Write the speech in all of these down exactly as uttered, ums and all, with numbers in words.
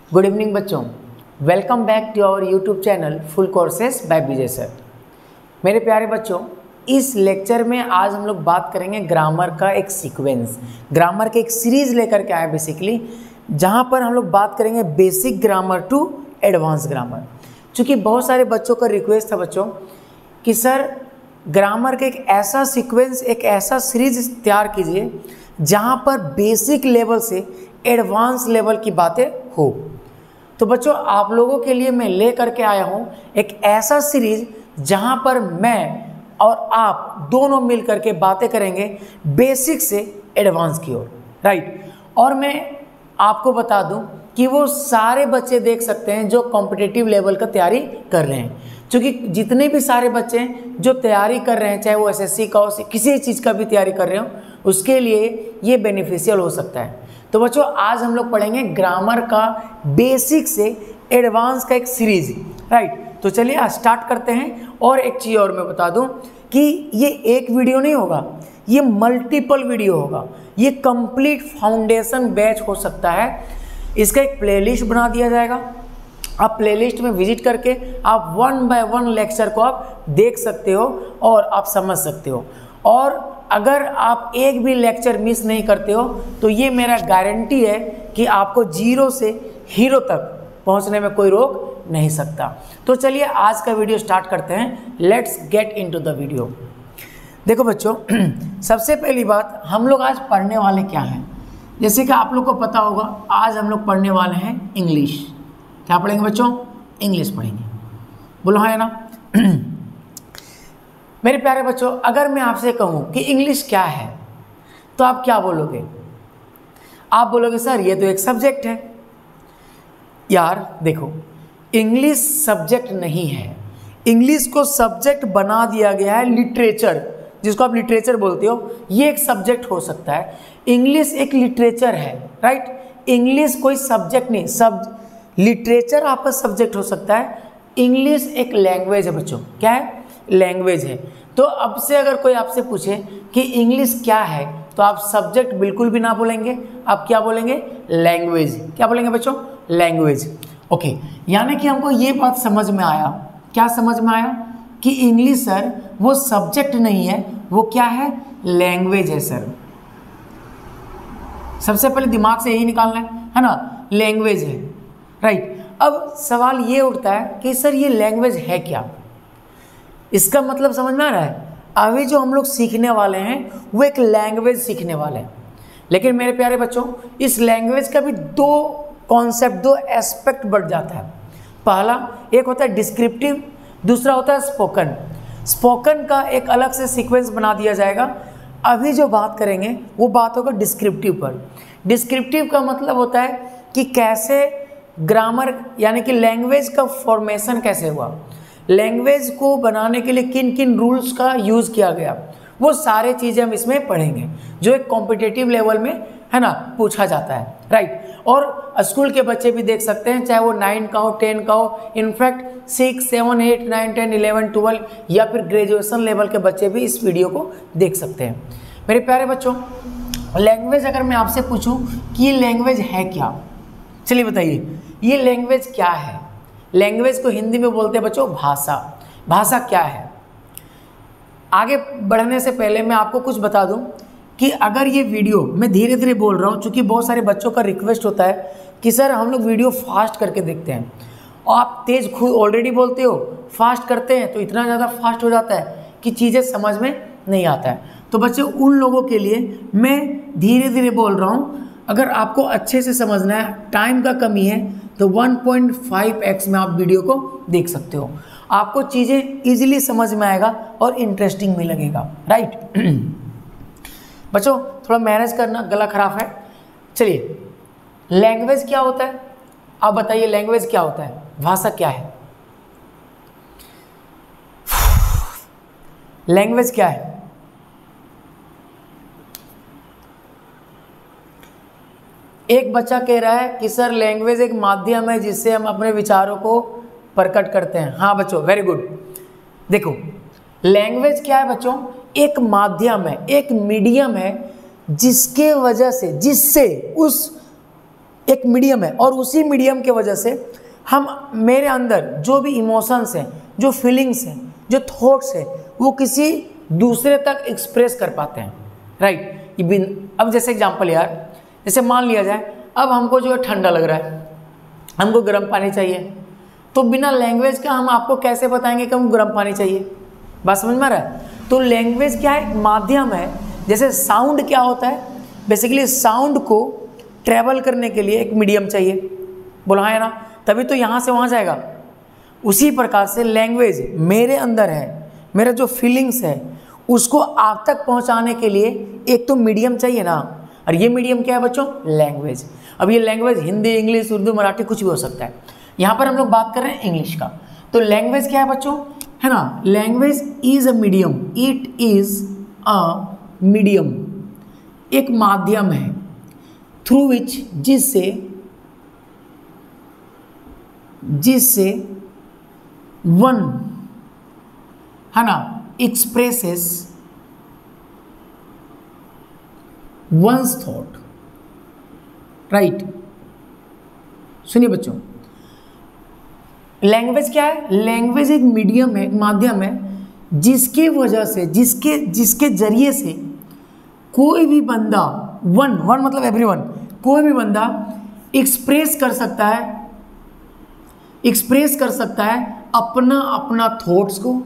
Good evening बच्चों, welcome back to our YouTube channel full courses by Vijay sir. मेरे प्यारे बच्चों, इस लेक्चर में आज हम लोग बात करेंगे ग्रामर का एक सीक्वेंस, ग्रामर के एक सीरीज लेकर के आए बेसिकली, जहां पर हम लोग बात करेंगे basic grammar to advance grammar. चूँकि बहुत सारे बच्चों का रिक्वेस्ट था बच्चों कि सर ग्रामर का एक ऐसा सीक्वेंस, एक ऐसा सीरीज तैयार कीजिए जहां पर बेसिक लेवल से एडवांस लेवल की बातें हो। तो बच्चों आप लोगों के लिए मैं ले करके आया हूं एक ऐसा सीरीज जहां पर मैं और आप दोनों मिल करके बातें करेंगे बेसिक से एडवांस की ओर, राइट। और मैं आपको बता दूं कि वो सारे बच्चे देख सकते हैं जो कॉम्पिटिटिव लेवल का तैयारी कर रहे हैं। क्योंकि जितने भी सारे बच्चे हैं जो तैयारी कर रहे हैं, चाहे वो एसएससी का हो, किसी चीज़ का भी तैयारी कर रहे हो, उसके लिए ये बेनिफिशियल हो सकता है। तो बच्चों आज हम लोग पढ़ेंगे ग्रामर का बेसिक से एडवांस का एक सीरीज, राइट। तो चलिए आज स्टार्ट करते हैं। और एक चीज़ और मैं बता दूं कि ये एक वीडियो नहीं होगा, ये मल्टीपल वीडियो होगा, ये कंप्लीट फाउंडेशन बैच हो सकता है। इसका एक प्लेलिस्ट बना दिया जाएगा, आप प्लेलिस्ट में विजिट करके आप वन बाय वन लेक्चर को आप देख सकते हो और आप समझ सकते हो। और अगर आप एक भी लेक्चर मिस नहीं करते हो तो ये मेरा गारंटी है कि आपको जीरो से हीरो तक पहुंचने में कोई रोक नहीं सकता। तो चलिए आज का वीडियो स्टार्ट करते हैं। Let's get into the video. देखो बच्चों, सबसे पहली बात, हम लोग आज पढ़ने वाले क्या हैं। जैसे कि आप लोग को पता होगा, आज हम लोग पढ़ने वाले हैं इंग्लिश। क्या पढ़ेंगे बच्चों? इंग्लिश पढ़ेंगे। बोलो हाँ है ना। मेरे प्यारे बच्चों, अगर मैं आपसे कहूं कि इंग्लिश क्या है तो आप क्या बोलोगे? आप बोलोगे सर ये तो एक सब्जेक्ट है। यार देखो, इंग्लिश सब्जेक्ट नहीं है। इंग्लिश को सब्जेक्ट बना दिया गया है लिटरेचर, जिसको आप लिटरेचर बोलते हो, ये एक सब्जेक्ट हो सकता है। इंग्लिश एक लिटरेचर है, राइट। इंग्लिश कोई सब्जेक्ट नहीं, सब लिटरेचर आपका सब्जेक्ट हो सकता है। इंग्लिश एक लैंग्वेज है बच्चों। क्या है? लैंग्वेज है। तो अब से अगर कोई आपसे पूछे कि इंग्लिश क्या है तो आप सब्जेक्ट बिल्कुल भी ना बोलेंगे, आप क्या बोलेंगे? लैंग्वेज। क्या बोलेंगे बच्चों? लैंग्वेज। ओके, यानी कि हमको ये बात समझ में आया। क्या समझ में आया? कि इंग्लिश सर वो सब्जेक्ट नहीं है, वो क्या है? लैंग्वेज है सर। सबसे पहले दिमाग से यही निकालना है, है ना, लैंग्वेज है, राइट। अब सवाल ये उठता है कि सर ये लैंग्वेज है क्या? इसका मतलब समझ में आ रहा है? अभी जो हम लोग सीखने वाले हैं वो एक लैंग्वेज सीखने वाले हैं। लेकिन मेरे प्यारे बच्चों, इस लैंग्वेज का भी दो कॉन्सेप्ट, दो एस्पेक्ट बढ़ जाता है। पहला एक होता है डिस्क्रिप्टिव, दूसरा होता है स्पोकन। स्पोकन का एक अलग से सीक्वेंस बना दिया जाएगा। अभी जो बात करेंगे वो बात होगा डिस्क्रिप्टिव पर। डिस्क्रिप्टिव का मतलब होता है कि कैसे ग्रामर यानी कि लैंग्वेज का फॉर्मेशन कैसे हुआ, लैंग्वेज को बनाने के लिए किन किन रूल्स का यूज़ किया गया, वो सारे चीज़ें हम इसमें पढ़ेंगे जो एक कॉम्पिटिटिव लेवल में, है ना, पूछा जाता है, राइट। और स्कूल के बच्चे भी देख सकते हैं, चाहे वो नाइन का हो, टेन का हो, in fact six seven eight nine ten eleven twelve या फिर ग्रेजुएशन लेवल के बच्चे भी इस वीडियो को देख सकते हैं। मेरे प्यारे बच्चों, लैंग्वेज अगर मैं आपसे पूछूँ कि ये लैंग्वेज है क्या, चलिए बताइए ये लैंग्वेज क्या है। लैंग्वेज को हिंदी में बोलते हैं बच्चों भाषा। भाषा क्या है? आगे बढ़ने से पहले मैं आपको कुछ बता दूं कि अगर ये वीडियो, मैं धीरे धीरे बोल रहा हूं क्योंकि बहुत सारे बच्चों का रिक्वेस्ट होता है कि सर हम लोग वीडियो फास्ट करके देखते हैं, और आप तेज़ खुद ऑलरेडी बोलते हो, फास्ट करते हैं तो इतना ज़्यादा फास्ट हो जाता है कि चीज़ें समझ में नहीं आता है। तो बच्चों उन लोगों के लिए मैं धीरे धीरे बोल रहा हूँ। अगर आपको अच्छे से समझना है, टाइम का कमी है, तो वन पॉइंट फाइव एक्स में आप वीडियो को देख सकते हो। आपको चीज़ें इजीली समझ में आएगा और इंटरेस्टिंग भी लगेगा, राइट। बच्चों थोड़ा मैनेज करना, गला खराब है। चलिए, लैंग्वेज क्या होता है आप बताइए? लैंग्वेज क्या होता है? भाषा क्या है? लैंग्वेज क्या है? एक बच्चा कह रहा है कि सर लैंग्वेज एक माध्यम है जिससे हम अपने विचारों को प्रकट करते हैं। हाँ बच्चों, वेरी गुड। देखो लैंग्वेज क्या है बच्चों? एक माध्यम है, एक मीडियम है जिसके वजह से, जिससे उस एक मीडियम है, और उसी मीडियम के वजह से हम मेरे अंदर जो भी इमोशंस हैं, जो फीलिंग्स हैं, जो थॉट्स हैं, वो किसी दूसरे तक एक्सप्रेस कर पाते हैं, राइट। अब जैसे एग्जांपल यार, जैसे मान लिया जाए अब हमको जो है ठंडा लग रहा है, हमको गर्म पानी चाहिए, तो बिना लैंग्वेज का हम आपको कैसे बताएंगे कि हमको गर्म पानी चाहिए? बात समझ में आ रहा है? तो लैंग्वेज क्या है? माध्यम है। जैसे साउंड क्या होता है? बेसिकली साउंड को ट्रैवल करने के लिए एक मीडियम चाहिए, बोला है ना, तभी तो यहाँ से वहाँ जाएगा। उसी प्रकार से लैंग्वेज मेरे अंदर है, मेरा जो फीलिंग्स है उसको आप तक पहुँचाने के लिए एक तो मीडियम चाहिए ना, और ये मीडियम क्या है बच्चों? लैंग्वेज। अब ये लैंग्वेज हिंदी, इंग्लिश, उर्दू, मराठी कुछ भी हो सकता है। यहाँ पर हम लोग बात कर रहे हैं इंग्लिश का। तो लैंग्वेज क्या है बच्चों? है ना, language is a medium, it is a medium, एक माध्यम है थ्रू विच, जिससे जिससे वन, है ना, एक्सप्रेसेस वंस थॉट, राइट। सुनिए बच्चों, लैंग्वेज क्या है? लैंग्वेज एक मीडियम है, एक माध्यम है, जिसकी वजह से, जिसके जिसके जरिए से कोई भी बंदा, वन वन मतलब एवरीवन, कोई भी बंदा एक्सप्रेस कर सकता है, एक्सप्रेस कर सकता है अपना अपना थॉट्स को,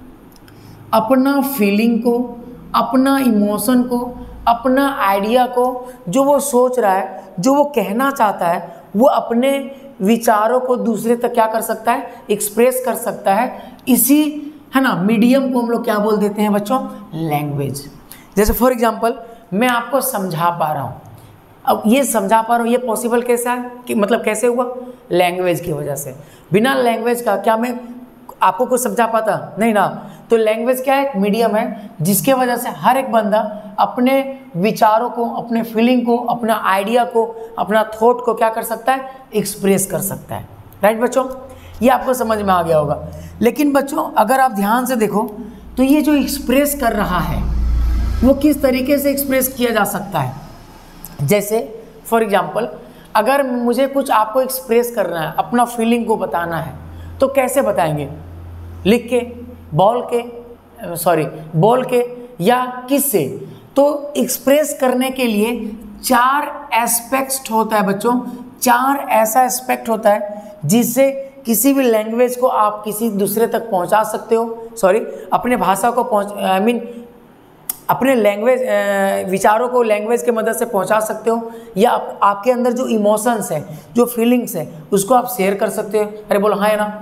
अपना फीलिंग को, अपना इमोशन को, अपना आइडिया को, जो वो सोच रहा है, जो वो कहना चाहता है, वो अपने विचारों को दूसरे तक क्या कर सकता है? एक्सप्रेस कर सकता है। इसी, है ना, मीडियम को हम लोग क्या बोल देते हैं बच्चों? लैंग्वेज। जैसे फॉर एग्जांपल मैं आपको समझा पा रहा हूँ, अब ये समझा पा रहा हूँ, ये पॉसिबल कैसा है कि मतलब कैसे हुआ? लैंग्वेज की वजह से। बिना लैंग्वेज का क्या मैं आपको कुछ समझा पाता? नहीं ना। तो लैंग्वेज क्या है? एक मीडियम है, जिसके वजह से हर एक बंदा अपने विचारों को, अपने फीलिंग को, अपना आइडिया को, अपना थॉट को क्या कर सकता है? एक्सप्रेस कर सकता है, राइट बच्चों? ये आपको समझ में आ गया होगा। लेकिन बच्चों अगर आप ध्यान से देखो तो ये जो एक्सप्रेस कर रहा है वो किस तरीके से एक्सप्रेस किया जा सकता है? जैसे फॉर एग्जांपल अगर मुझे कुछ आपको एक्सप्रेस करना है, अपना फीलिंग को बताना है, तो कैसे बताएंगे? लिख के, बोल के, सॉरी बोल के, या किससे? तो एक्सप्रेस करने के लिए चार एस्पेक्ट्स होता है बच्चों, चार ऐसा एस्पेक्ट होता है जिससे किसी भी लैंग्वेज को आप किसी दूसरे तक पहुंचा सकते हो, सॉरी अपने भाषा को पहुंच आई मीन अपने लैंग्वेज विचारों को लैंग्वेज के मदद से पहुंचा सकते हो, या आप, आपके अंदर जो इमोशंस हैं, जो फीलिंग्स हैं, उसको आप शेयर कर सकते हो। अरे बोलो हाँ है ना।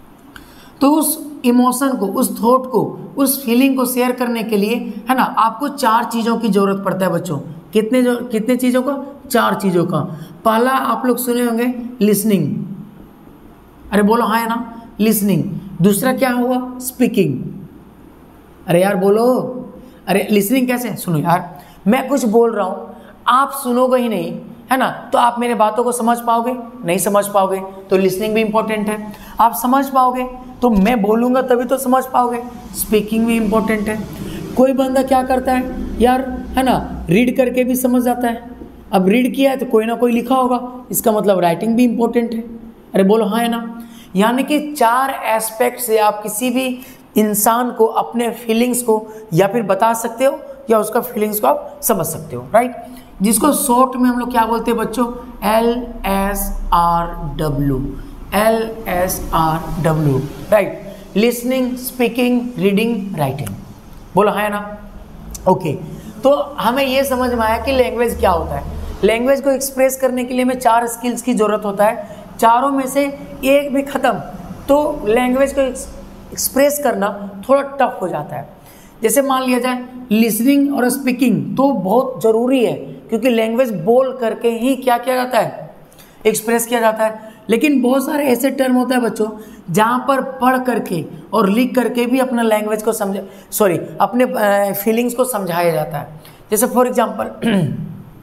तो उस इमोशन को, उस थॉट को, उस फीलिंग को शेयर करने के लिए, है ना, आपको चार चीज़ों की ज़रूरत पड़ता है बच्चों। कितने जो कितने चीज़ों का? चार चीज़ों का। पहला आप लोग सुने होंगे लिसनिंग, अरे बोलो हाँ है ना, लिसनिंग। दूसरा क्या हुआ? स्पीकिंग। अरे यार बोलो, अरे लिसनिंग कैसे? सुनो यार, मैं कुछ बोल रहा हूँ, आप सुनोगे ही नहीं, है ना, तो आप मेरे बातों को समझ पाओगे? नहीं समझ पाओगे। तो लिसनिंग भी इम्पोर्टेंट है। आप समझ पाओगे तो मैं बोलूँगा तभी तो समझ पाओगे। स्पीकिंग भी इम्पोर्टेंट है। कोई बंदा क्या करता है यार, है ना, रीड करके भी समझ जाता है। अब रीड किया है तो कोई ना कोई लिखा होगा, इसका मतलब राइटिंग भी इम्पोर्टेंट है। अरे बोलो हाँ है ना। यानी कि चार एस्पेक्ट से आप किसी भी इंसान को अपने फीलिंग्स को या फिर बता सकते हो, या उसका फीलिंग्स को आप समझ सकते हो, राइट। जिसको शॉर्ट में हम लोग क्या बोलते हैं बच्चों? L S R W, L S R W, right. Listening, speaking, reading, writing. बोलो हाँ है ना। ओके, तो हमें ये समझ में आया कि लैंग्वेज क्या होता है। लैंग्वेज को एक्सप्रेस करने के लिए हमें चार स्किल्स की ज़रूरत होता है। चारों में से एक भी ख़त्म तो लैंग्वेज को एक्सप्रेस करना थोड़ा टफ हो जाता है। जैसे मान लिया जाए लिसनिंग और स्पीकिंग तो बहुत ज़रूरी है, क्योंकि लैंग्वेज बोल करके ही क्या किया जाता है? एक्सप्रेस किया जाता है। लेकिन बहुत सारे ऐसे टर्म होता है बच्चों जहाँ पर पढ़ करके और लिख करके भी अपना लैंग्वेज को समझ सॉरी अपने फीलिंग्स को समझाया जाता है। जैसे फॉर एग्जांपल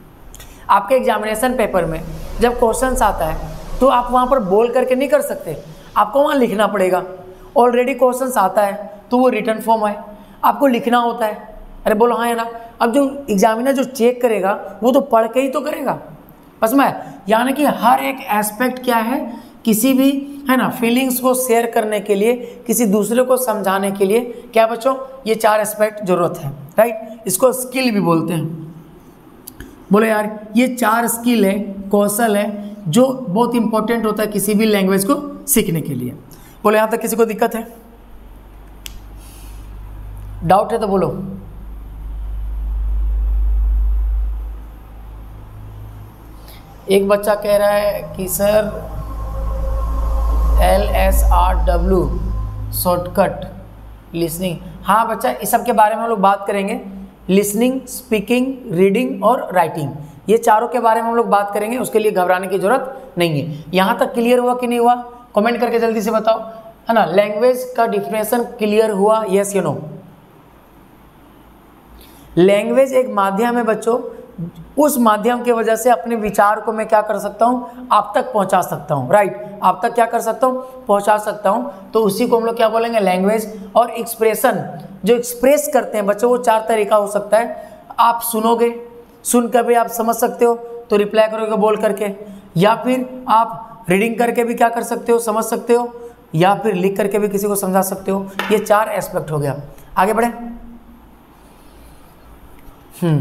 आपके एग्जामिनेशन पेपर में जब क्वेश्चंस आता है तो आप वहाँ पर बोल करके नहीं कर सकते, आपको वहाँ लिखना पड़ेगा। ऑलरेडी क्वेश्चंस आता है तो वो रिटर्न फॉर्म है, आपको लिखना होता है। अरे बोलो हाँ है ना। अब जो एग्जामिनर जो चेक करेगा वो तो पढ़ के ही तो करेगा, बस में, यानी कि हर एक एस्पेक्ट क्या है, किसी भी है ना फीलिंग्स को शेयर करने के लिए, किसी दूसरे को समझाने के लिए क्या बच्चों, ये चार एस्पेक्ट जरूरत है, राइट। इसको स्किल भी बोलते हैं। बोलो यार, ये चार स्किल है, कौशल है, जो बहुत इंपॉर्टेंट होता है किसी भी लैंग्वेज को सीखने के लिए। बोलो यहाँ तक किसी को दिक्कत है, डाउट है तो बोलो। एक बच्चा कह रहा है कि sir L S R W shortcut listening. हाँ बच्चा, इस सब के बारे में हम लोग बात करेंगे। लिसनिंग, स्पीकिंग, रीडिंग और राइटिंग, ये चारों के बारे में हम लोग बात करेंगे। उसके लिए घबराने की जरूरत नहीं है। यहाँ तक क्लियर हुआ कि नहीं हुआ, कमेंट करके जल्दी से बताओ, है ना। लैंग्वेज का डिफिनेशन क्लियर हुआ, यस या नो। लैंग्वेज एक माध्यम है बच्चों, उस माध्यम की वजह से अपने विचार को मैं क्या कर सकता हूँ, आप तक पहुँचा सकता हूँ, राइट। आप तक क्या कर सकता हूँ, पहुँचा सकता हूँ। तो उसी को हम लोग क्या बोलेंगे, लैंग्वेज। और एक्सप्रेशन, जो एक्सप्रेस करते हैं बच्चों, वो चार तरीका हो सकता है। आप सुनोगे, सुन कर भी आप समझ सकते हो तो रिप्लाई करोगे बोल करके, या फिर आप रीडिंग करके भी क्या कर सकते हो, समझ सकते हो, या फिर लिख करके भी किसी को समझा सकते हो। ये चार एस्पेक्ट हो गया। आगे बढ़े। हम्म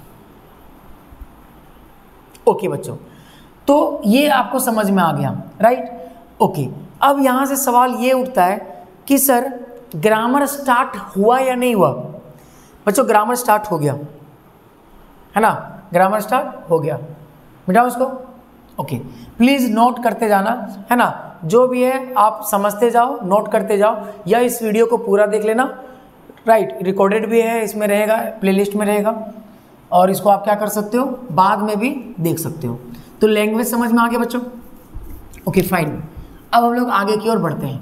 ओके बच्चों, तो ये आपको समझ में आ गया, राइट। ओके, अब यहाँ से सवाल ये उठता है कि सर ग्रामर स्टार्ट हुआ या नहीं हुआ। बच्चों ग्रामर स्टार्ट हो गया, है ना, ग्रामर स्टार्ट हो गया। मिटाओ इसको। ओके, प्लीज़ नोट करते जाना, है ना। जो भी है आप समझते जाओ, नोट करते जाओ, या इस वीडियो को पूरा देख लेना, राइट। रिकॉर्डेड भी है, इसमें रहेगा, प्लेलिस्ट में रहेगा, और इसको आप क्या कर सकते हो, बाद में भी देख सकते हो। तो लैंग्वेज समझ में आ गया बच्चों। ओके फाइन, अब हम लोग आगे की ओर बढ़ते हैं।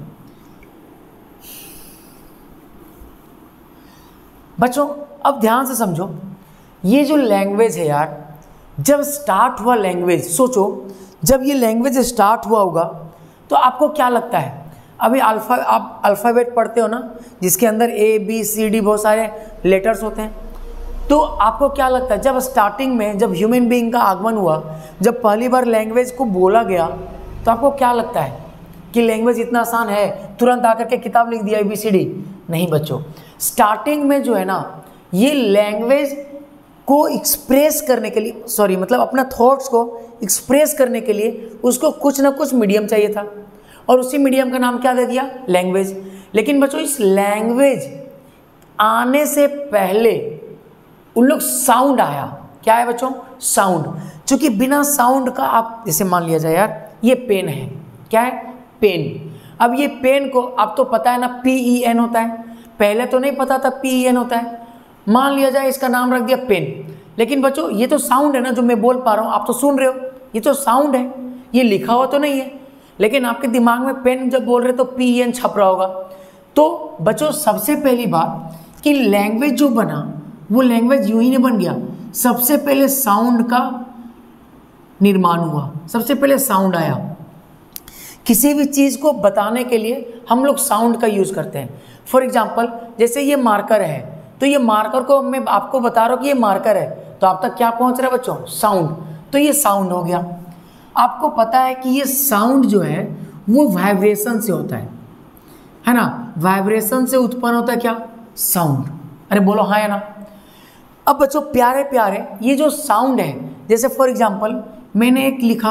बच्चों अब ध्यान से समझो, ये जो लैंग्वेज है यार, जब स्टार्ट हुआ लैंग्वेज, सोचो जब ये लैंग्वेज स्टार्ट हुआ होगा तो आपको क्या लगता है। अभी अल्फा आप अल्फ़ाबेट पढ़ते हो ना, जिसके अंदर ए बी सी डी बहुत सारे लेटर्स होते हैं। तो आपको क्या लगता है, जब स्टार्टिंग में जब ह्यूमन बीइंग का आगमन हुआ, जब पहली बार लैंग्वेज को बोला गया, तो आपको क्या लगता है कि लैंग्वेज इतना आसान है, तुरंत आकर के किताब लिख दिया ए बी सी डी? नहीं बच्चों, स्टार्टिंग में जो है ना, ये लैंग्वेज को एक्सप्रेस करने के लिए, सॉरी मतलब अपना थॉट्स को एक्सप्रेस करने के लिए उसको कुछ ना कुछ मीडियम चाहिए था, और उसी मीडियम का नाम क्या दे दिया, लैंग्वेज। लेकिन बच्चों इस लैंग्वेज आने से पहले उन लोग साउंड आया। क्या है बच्चों, साउंड। क्योंकि बिना साउंड का आप, जैसे मान लिया जाए यार ये पेन है, क्या है, पेन। अब ये पेन को आप तो पता है ना, पी ई एन होता है, पहले तो नहीं पता था पी ई एन होता है। मान लिया जाए इसका नाम रख दिया पेन, लेकिन बच्चों ये तो साउंड है ना, जो मैं बोल पा रहा हूँ, आप तो सुन रहे हो, ये तो साउंड है, ये लिखा हुआ तो नहीं है। लेकिन आपके दिमाग में पेन जब बोल रहे तो पी ई एन छप रहा होगा। तो बच्चों सबसे पहली बात कि लैंग्वेज जो बना, वो लैंग्वेज यूं ही नहीं बन गया, सबसे पहले साउंड का निर्माण हुआ, सबसे पहले साउंड आया। किसी भी चीज़ को बताने के लिए हम लोग साउंड का यूज़ करते हैं। फॉर एग्जाम्पल जैसे ये मार्कर है, तो ये मार्कर को मैं आपको बता रहा हूँ कि ये मार्कर है, तो आप तक क्या पहुँच रहा है बच्चों, साउंड। तो ये साउंड हो गया। आपको पता है कि ये साउंड जो है वो वाइब्रेशन से होता है, है ना, वाइब्रेशन से उत्पन्न होता है क्या, साउंड। अरे बोलो हाँ या ना। अब बच्चों प्यारे प्यारे ये जो साउंड है, जैसे फॉर एग्जाम्पल मैंने एक लिखा,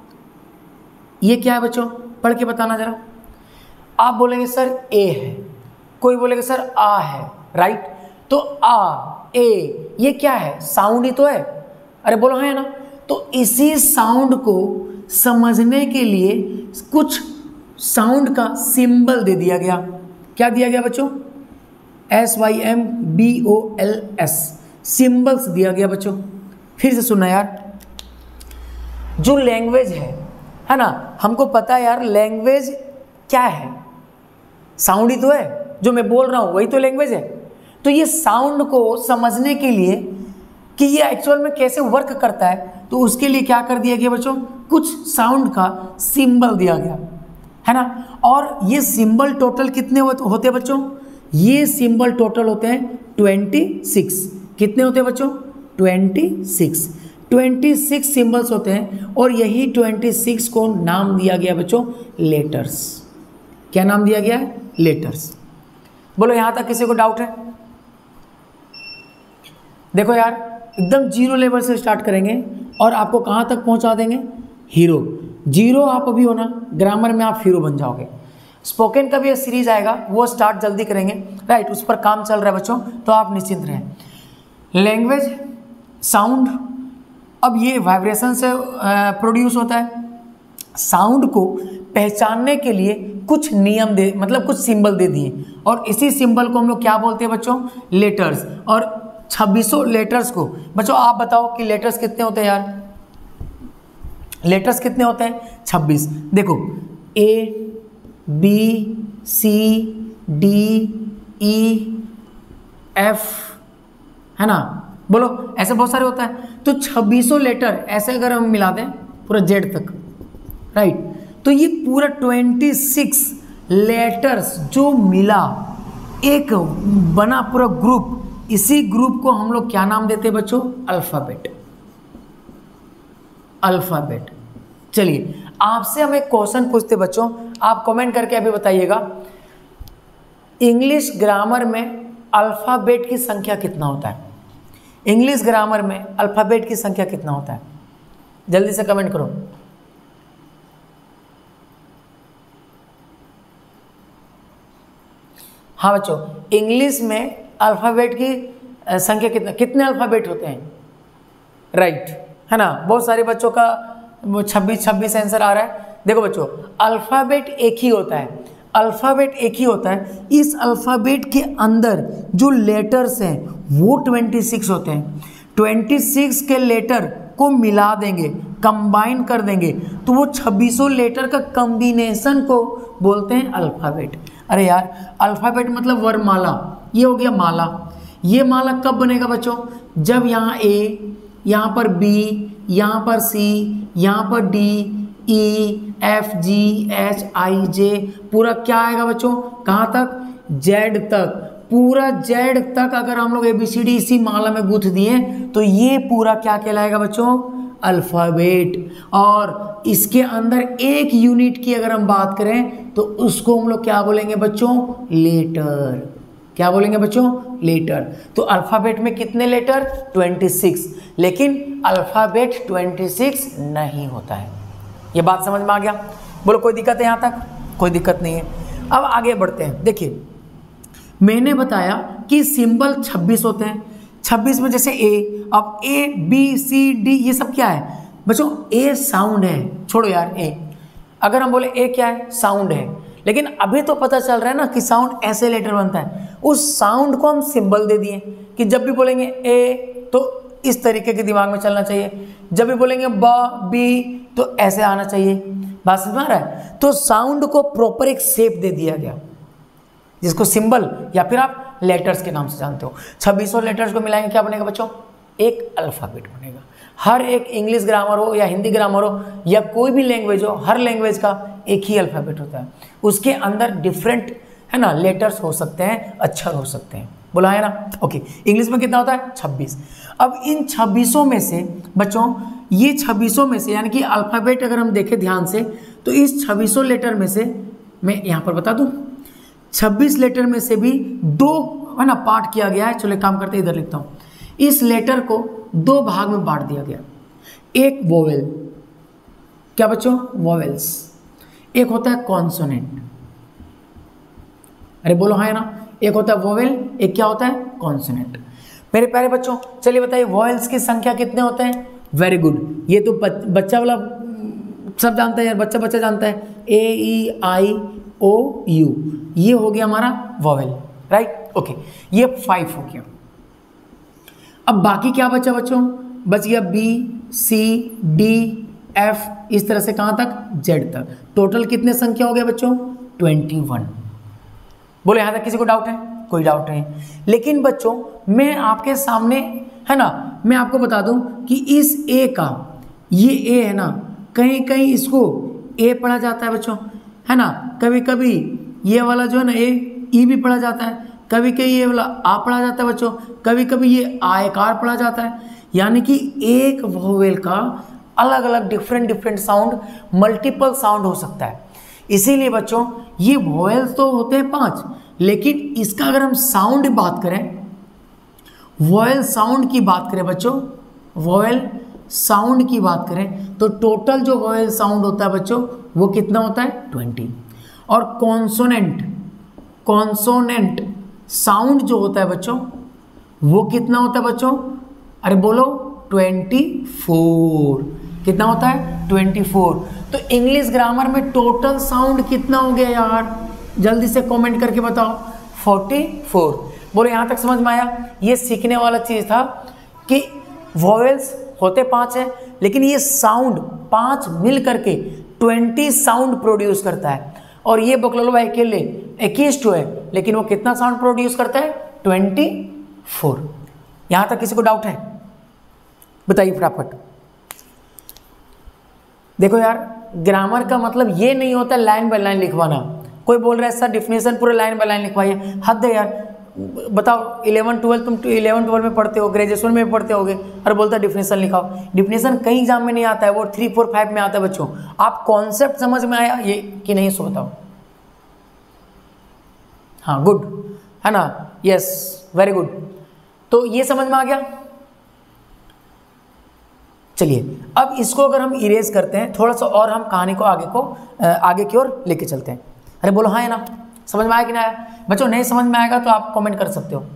ये क्या है बच्चों, पढ़ के बताना जरा। आप बोलेंगे सर ए है, कोई बोलेगा सर आ है, राइट। तो आ ए ये क्या है, साउंड ही तो है। अरे बोलो हाँ या ना। तो इसी साउंड को समझने के लिए कुछ साउंड का सिंबल दे दिया गया। क्या दिया गया बच्चों, S Y M B O L S, symbols दिया गया बच्चों। फिर से सुनना यार, जो लैंग्वेज है है ना, हमको पता है यार लैंग्वेज क्या है, साउंड ही तो है, जो मैं बोल रहा हूँ वही तो लैंग्वेज है। तो ये साउंड को समझने के लिए कि ये एक्चुअल में कैसे वर्क करता है, तो उसके लिए क्या कर दिया गया बच्चों, कुछ साउंड का सिंबल दिया गया, है ना। और ये सिंबल टोटल कितने होते हैं बच्चों, ये सिंबल टोटल होते हैं ट्वेंटी सिक्स। कितने होते हैं बच्चों, ट्वेंटी सिक्स। छब्बीस सिंबल्स होते हैं और यही छब्बीस को नाम दिया गया बच्चों लेटर्स। क्या नाम दिया गया है? लेटर्स। बोलो यहां तक किसी को डाउट है? देखो यार, एकदम जीरो लेवल से स्टार्ट करेंगे और आपको कहां तक पहुंचा देंगे? हीरो। जीरो आप अभी हो ना, ग्रामर में आप हीरो बन जाओगे। स्पोकन का भी एक सीरीज आएगा, वो स्टार्ट जल्दी करेंगे, राइट, उस पर काम चल रहा है बच्चों, तो आप निश्चिंत रहें। लैंग्वेज, साउंड, अब ये वाइब्रेशन से प्रोड्यूस होता है। साउंड को पहचानने के लिए कुछ नियम दे, मतलब कुछ सिंबल दे दिए, और इसी सिंबल को हम लोग क्या बोलते हैं बच्चों? लेटर्स। और छब्बीसों लेटर्स को बच्चों आप बताओ कि लेटर्स कितने होते हैं यार? लेटर्स कितने होते हैं? छब्बीस। देखो, A, B, C, D, E, F, है ना, बोलो ऐसे बहुत सारे होता है। तो छब्बीसों लेटर ऐसे अगर हम मिला दें पूरा जेड तक, राइट, तो ये पूरा छब्बीस लेटर्स जो मिला, एक बना पूरा ग्रुप, इसी ग्रुप को हम लोग क्या नाम देते हैं बच्चों? अल्फाबेट। अल्फाबेट। चलिए आपसे हम एक क्वेश्चन पूछते बच्चों, आप कमेंट करके अभी बताइएगा, इंग्लिश ग्रामर में अल्फाबेट की संख्या कितना होता है? इंग्लिश ग्रामर में अल्फाबेट की संख्या कितना होता है? जल्दी से कमेंट करो। हाँ बच्चों, इंग्लिश में अल्फाबेट की संख्या कितना, कितने अल्फाबेट होते हैं? राइट, है ना, बहुत सारे बच्चों का वो छब्बीस छब्बीस आंसर आ रहा है। देखो बच्चों, अल्फाबेट एक ही होता है, अल्फाबेट एक ही होता है। इस अल्फाबेट के अंदर जो लेटर्स हैं वो छब्बीस होते हैं। छब्बीस के लेटर को मिला देंगे, कंबाइन कर देंगे, तो वो छब्बीसों लेटर का कॉम्बिनेशन को बोलते हैं अल्फाबेट। अरे यार, अल्फाबेट मतलब वर्णमाला, ये हो गया माला। ये माला कब बनेगा बच्चों? जब यहाँ ए, यहाँ पर बी, यहाँ पर सी, यहाँ पर D, E, F, G, H, I, J, पूरा क्या आएगा बच्चों? कहाँ तक? जेड तक। पूरा जेड तक अगर हम लोग ए बी सी डी इसी माला में गूंथ दिए तो ये पूरा क्या कहलाएगा बच्चों? अल्फाबेट। और इसके अंदर एक यूनिट की अगर हम बात करें तो उसको हम लोग क्या बोलेंगे बच्चों? लेटर। क्या बोलेंगे बच्चों? लेटर। तो अल्फाबेट में कितने लेटर? छब्बीस। लेकिन अल्फाबेट छब्बीस नहीं होता है। ये बात समझ में आ गया? बोलो कोई दिक्कत है यहाँ तक? कोई दिक्कत नहीं है। अब आगे बढ़ते हैं। देखिए, मैंने बताया कि सिंबल छब्बीस होते हैं। छब्बीस में जैसे ए, अब ए, बी, सी, डी, ये सब क्या है बच्चों? ए साउंड है। छोड़ो यार ए, अगर हम बोले ए क्या है? साउंड है। लेकिन अभी तो पता चल रहा है ना कि साउंड ऐसे लेटर बनता है। उस साउंड को हम सिंबल दे दिए कि जब भी बोलेंगे ए तो इस तरीके के दिमाग में चलना चाहिए, जब भी बोलेंगे ब, बी तो ऐसे आना चाहिए। बात समझ में आ रहा है? तो साउंड को प्रॉपर एक शेप दे दिया गया, जिसको सिंबल या फिर आप लेटर्स के नाम से जानते हो। छब्बीसों लेटर्स को मिलाएंगे, क्या बनेगा बच्चों? एक अल्फाबेट बनेगा। हर एक इंग्लिश ग्रामर हो या हिंदी ग्रामर हो या कोई भी लैंग्वेज हो, हर लैंग्वेज का एक ही अल्फाबेट होता है। उसके अंदर डिफरेंट, है ना, लेटर्स हो सकते हैं, अक्षर हो सकते हैं। बोला है ना? ओके। इंग्लिश में कितना होता है? छब्बीस। अब इन छब्बीसों में से बच्चों, ये छब्बीसों में से यानी कि अल्फाबेट अगर हम देखें ध्यान से तो इस छब्बीसों लेटर में से मैं यहाँ पर बता दूँ, छब्बीस लेटर में से भी दो, है ना, पार्ट किया गया है। चलो एक काम करते हैं, इधर लिखता हूँ। इस लेटर को दो भाग में बांट दिया गया। एक वोवेल, क्या बच्चों? वोवेल्स। एक होता है कॉन्सोनेंट। अरे बोलो हाँ है ना? एक होता है वोवेल, एक क्या होता है? कॉन्सोनेंट। मेरे प्यारे बच्चों, चलिए बताइए वोवेल्स की संख्या कितने होते हैं? Very good. ये तो बच्चा वाला सब जानता है यार, बच्चा बच्चा जानता है। ए, ई, आई, ओ, यू, ये हो गया हमारा वोवेल, राइट? ओके, ये फाइव हो गया। अब बाकी क्या बचा बच्चों? बच गया बी, सी, डी, एफ, इस तरह से कहां तक? जेड तक। टोटल कितने संख्या हो गया बच्चों? Twenty one. बोले यहां तक किसी को डाउट है? कोई डाउट नहीं। लेकिन बच्चों मैं आपके सामने, है ना, मैं आपको बता दूं कि इस ए का, ये ए है ना, कहीं कहीं इसको ए पढ़ा जाता है बच्चों, है ना। कभी कभी ये वाला जो है ना ए, ई भी पढ़ा जाता है। कभी कभी ये वाला आ पढ़ा जाता है बच्चों। कभी कभी ये आयकार पढ़ा जाता है। यानी कि एक वोवेल का अलग अलग different different sound, multiple sound हो सकता है। इसीलिए बच्चों ये वोवेल्स तो होते हैं पांच, लेकिन इसका अगर हम साउंड बात करें, वोवेल साउंड की बात करें बच्चों, वोवेल साउंड की बात करें तो टोटल जो वोवेल साउंड होता है बच्चों वो कितना होता है, ट्वेंटी। और कॉन्सोनेंट कॉन्सोनेंट साउंड जो होता है बच्चों वो कितना होता है बच्चों, अरे बोलो ट्वेंटी फोर। कितना होता है, ट्वेंटी फोर। तो इंग्लिश ग्रामर में टोटल साउंड कितना हो गया यार, जल्दी से कमेंट करके बताओ। Forty four. बोलो यहाँ तक समझ में आया। ये सीखने वाला चीज़ था कि वोवेल्स होते पांच हैं, लेकिन ये साउंड पांच मिल करके ट्वेंटी साउंड प्रोड्यूस करता है। और ये बकलोलवा अकेले इक्कीस टू है, लेकिन वो कितना साउंड प्रोड्यूस करता है, ट्वेंटी फोर। यहाँ तक किसी को डाउट है, बताइए फटाफट। देखो यार, ग्रामर का मतलब ये नहीं होता लाइन बाय लाइन लिखवाना। कोई बोल रहा है सर डिफिनेशन पूरे लाइन बाय लाइन लिखवाइए, हद है यार। बताओ इलेवन ट्वेल्व तुम इलेवन ट्वेल्व में पढ़ते हो, ग्रेजुएशन में पढ़ते होगे, और बोलता है डिफिनेशन लिखाओ। डिफिनेशन कहीं एग्जाम में नहीं आता है, वो थ्री फोर फाइव में आता है बच्चों। आप कॉन्सेप्ट समझ में आया ये कि नहीं, सो बताओ। हाँ गुड है ना, यस वेरी गुड। तो ये समझ में आ गया। चलिए अब इसको अगर हम इरेज करते हैं थोड़ा सा और हम कहानी को आगे को आगे की ओर लेके चलते हैं। अरे बोलो हाँ है ना, समझ में आया कि नहीं आया बच्चों? नहीं समझ में आएगा तो आप कमेंट कर सकते हो।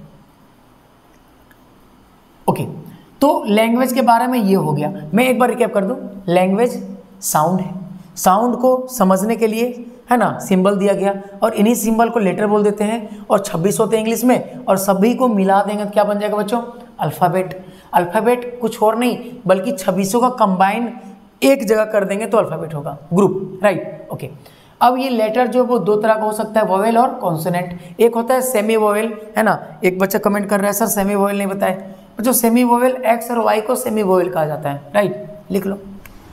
ओके, तो लैंग्वेज के बारे में ये हो गया। मैं एक बार रिकैप कर दूं। लैंग्वेज साउंड है, साउंड को समझने के लिए है ना सिंबल दिया गया, और इन्हीं सिंबल को लेटर बोल देते हैं, और छब्बीस होते हैं इंग्लिश में, और सभी को मिला देंगे तो क्या बन जाएगा बच्चों, अल्फ़ाबेट। अल्फ़ाबेट कुछ और नहीं बल्कि छब्बीसों का कंबाइन एक जगह कर देंगे तो अल्फ़ाबेट होगा, ग्रुप, राइट। ओके, अब ये लेटर जो वो दो तरह का हो सकता है, वोवेल और कॉन्सोनेंट। एक होता है सेमी वोवेल, है ना। एक बच्चा कमेंट कर रहा है सर सेमी वोवेल नहीं बताए। जो सेमी वोवेल एक्स और वाई को सेमी वोवेल कहा जाता है, राइट, लिख लो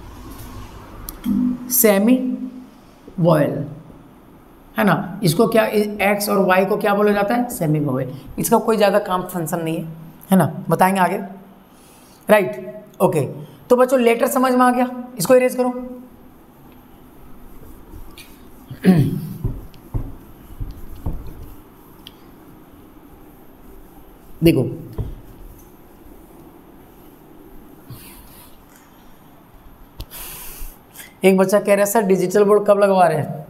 सेमी वोवेल, है ना। इसको क्या एक्स और वाई को क्या बोला जाता है, सेमी वोवेल। इसका कोई ज़्यादा काम फंक्शन नहीं है, है ना, बताएंगे आगे, राइट। ओके, तो बच्चों लेटर समझ में आ गया, इसको इरेज करो। देखो एक बच्चा कह रहा है सर डिजिटल बोर्ड कब लगवा रहे हैं?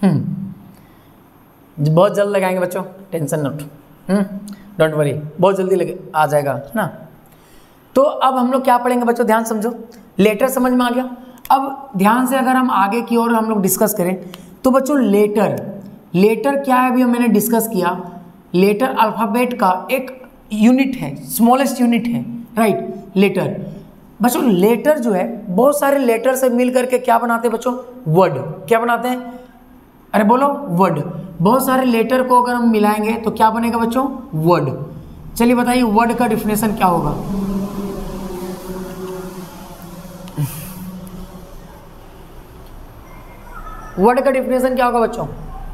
बहुत जल्द लगाएंगे बच्चों, टेंशन नोट, डोंट वरी, बहुत जल्दी लगे आ जाएगा, है ना। तो अब हम लोग क्या पढ़ेंगे बच्चों, ध्यान समझो। लेटर समझ में आ गया। अब ध्यान से अगर हम आगे की ओर हम लोग डिस्कस करें तो बच्चों लेटर, लेटर क्या है अभी मैंने डिस्कस किया। लेटर अल्फ़ाबेट का एक यूनिट है, स्मॉलेस्ट यूनिट है, राइट। लेटर बच्चों, लेटर जो है बहुत सारे लेटर से मिल करके क्या बनाते हैं बच्चों, वर्ड। क्या बनाते हैं, अरे बोलो वर्ड। बहुत सारे लेटर को अगर हम मिलाएंगे तो क्या बनेगा बच्चों, वर्ड। चलिए बताइए वर्ड का डिफिनेशन क्या होगा। वर्ड का डिफिनेशन क्या होगा बच्चों,